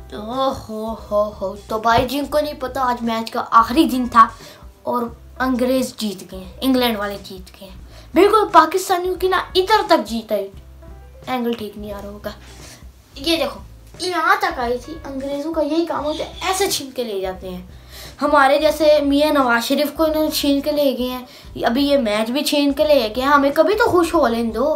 हो तो भाई जिनको नहीं पता आज मैच का आखिरी दिन था और अंग्रेज जीत गए हैं, इंग्लैंड वाले जीत गए हैं। बिल्कुल पाकिस्तानियों की ना इधर तक जीता है। एंगल ठीक नहीं आ रहा होगा। ये देखो यहाँ तक आई थी। अंग्रेजों का यही काम होता है, ऐसे छीन के ले जाते हैं। हमारे जैसे मियाँ नवाज शरीफ को इन्होंने छीन के ले गए हैं, अभी ये मैच भी छीन के ले गए हैं। हमें कभी तो खुश हो लें दो।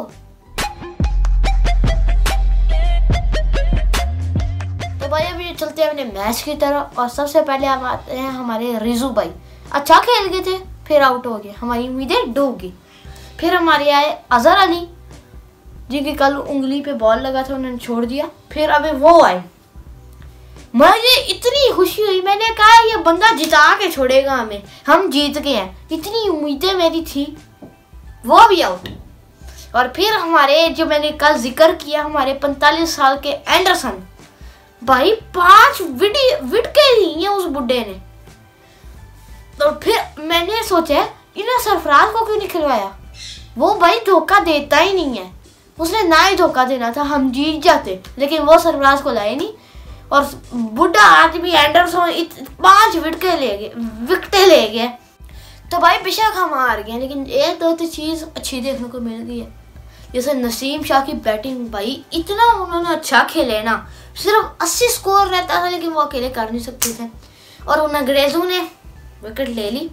तो भाई अभी चलते हैं अपने मैच की तरफ और सबसे पहले हम आते हैं हमारे रिजू भाई। अच्छा खेल गए थे, फिर आउट हो गए, हमारी उम्मीदें डूब गई। फिर हमारे आए अजहर अली जिनकी कल उंगली पे बॉल लगा था, उन्होंने छोड़ दिया। फिर अभी वो आए, मुझे इतनी खुशी हुई, मैंने कहा ये बंदा जिता के छोड़ेगा हमें, हम जीत गए हैं, इतनी उम्मीदें मेरी थी। वो भी आउट। और फिर हमारे जो मैंने कल जिक्र किया, हमारे 45 साल के एंडरसन भाई 5 विकेट ली है उस बुड्ढे ने। तो फिर मैंने सोचा इन्हें सरफराज को क्यों नहीं खिलवाया। वो भाई धोखा देता ही नहीं है, उसने ना ही धोखा देना था, हम जीत जाते, लेकिन वो सरफराज को लाए नहीं। और बुढ़ा आदमी एंडरसन 5 विकेट ले गए। तो भाई बेशक हम हार गए, लेकिन एक दो चीज़ अच्छी देखने को मिल गई है। जैसे नसीम शाह की बैटिंग, भाई इतना उन्होंने अच्छा खेले ना, सिर्फ 80 स्कोर रहता था लेकिन वो अकेले कर नहीं सकते थे। और उन अंग्रेजों ने विकेट ले ली,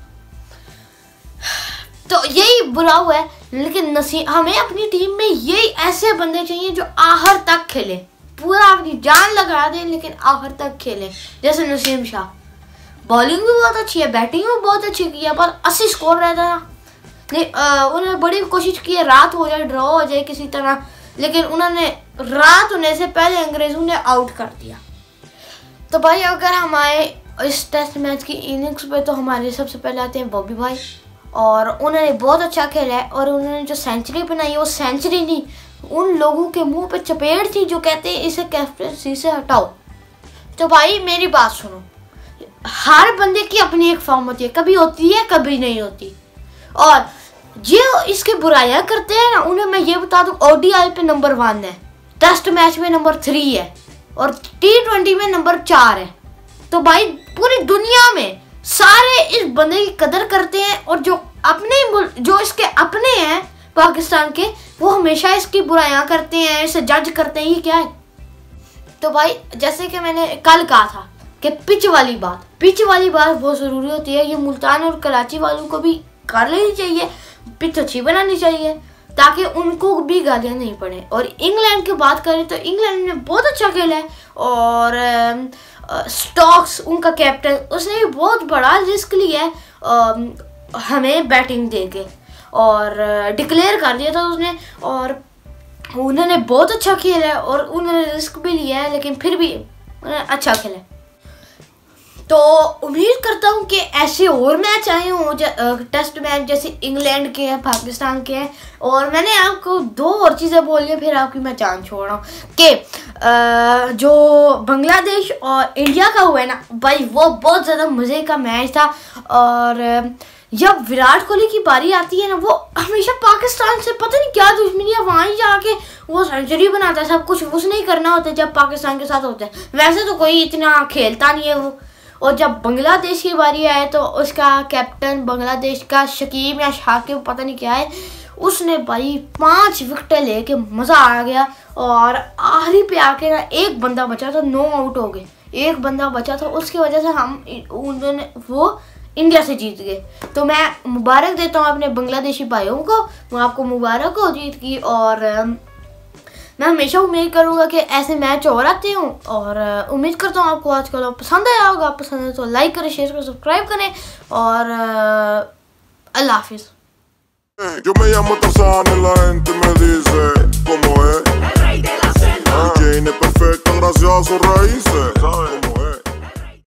तो यही बुरा हुआ है। लेकिन हमें अपनी टीम में यही ऐसे बंदे चाहिए जो आखिर तक खेले, पूरा अपनी जान लगा दें लेकिन आखिर तक खेले। जैसे नसीम शाह, बॉलिंग भी बहुत अच्छी है, बैटिंग भी बहुत अच्छी की है, पर 80 स्कोर रहता था। उन्होंने बड़ी कोशिश की है रात हो जाए, ड्रॉ हो जाए किसी तरह, लेकिन उन्होंने रात होने से पहले अंग्रेजों ने आउट कर दिया। तो भाई अगर हम आए इस टेस्ट मैच की इनिंग्स पे, तो हमारे सबसे पहले आते हैं बॉबी भाई, और उन्होंने बहुत अच्छा खेला है। और उन्होंने जो सेंचुरी बनाई, वो सेंचुरी नहीं, उन लोगों के मुंह पे चपेट थी जो कहते हैं इसे कैप्टनसी से हटाओ। तो भाई मेरी बात सुनो, हर बंदे की अपनी एक फॉर्म होती है, कभी होती है कभी नहीं होती। और जो इसके बुराइयां करते हैं ना, उन्हें मैं ये बता दूं, ओडीआई पे नंबर 1 है, टेस्ट मैच में नंबर 3 है, और T20 में नंबर 4 है। तो भाई पूरी दुनिया में सारे इस बंदे की कदर करते हैं, और जो इसके अपने हैं पाकिस्तान के, वो हमेशा इसकी बुराइयां करते हैं, इसे जज करते हैं, ये क्या है। तो भाई जैसे कि मैंने कल कहा था कि पिच वाली बात बहुत ज़रूरी होती है। ये मुल्तान और कराची वालों को भी कर लेनी चाहिए, पिच अच्छी बनानी चाहिए ताकि उनको भी गालियाँ नहीं पड़े। और इंग्लैंड की बात करें तो इंग्लैंड ने बहुत अच्छा खेला है, और स्टोक्स उनका कैप्टन, उसने भी बहुत बड़ा रिस्क लिया है हमें बैटिंग देके, और डिक्लेयर कर दिया था उसने, और उन्होंने बहुत अच्छा खेला है और उन्होंने रिस्क भी लिया है, लेकिन फिर भी उन्होंने अच्छा खेला। तो उम्मीद करता हूँ कि ऐसे और मैच आए हों, टेस्ट मैच जैसे इंग्लैंड के हैं, पाकिस्तान के हैं। और मैंने आपको 2 और चीज़ें बोली, फिर आपकी मैं जान छोड़ रहा हूँ कि जो बांग्लादेश और इंडिया का हुआ है ना भाई, वो बहुत ज़्यादा मज़े का मैच था। और जब विराट कोहली की बारी आती है ना, वो हमेशा पाकिस्तान से पता नहीं क्या दुश्मनी है, वहाँ ही जाके वो सेंचुरी बनाता है, सब कुछ उसने ही करना होता है जब पाकिस्तान के साथ होता है। वैसे तो कोई इतना खेलता नहीं है वो। और जब बांग्लादेश की बारी आए तो उसका कैप्टन बांग्लादेश का शकीब या शाकिब पता नहीं क्या है, उसने भाई 5 विकेट लेके मज़ा आ गया। और आखिरी पे आके ना एक बंदा बचा था, 9 आउट हो गए, एक बंदा बचा था, उसकी वजह से वो इंडिया से जीत गए। तो मैं मुबारक देता हूँ अपने बांग्लादेशी भाइयों को, वो आपको मुबारक हो जीत की। और मैं हमेशा उम्मीद करूँगा कि ऐसे मैच और आते हूँ, और उम्मीद करता हूँ आपको आज का पसंद आया होगा। पसंद है तो लाइक करें, शेयर करें, सब्सक्राइब करें, और अल्लाह हाफिज़। Yo me llamo Tarzán y la gente me dice ¿cómo es? El rey de la selva. Jane es perfecta gracias a sus raíces, ¿sabes?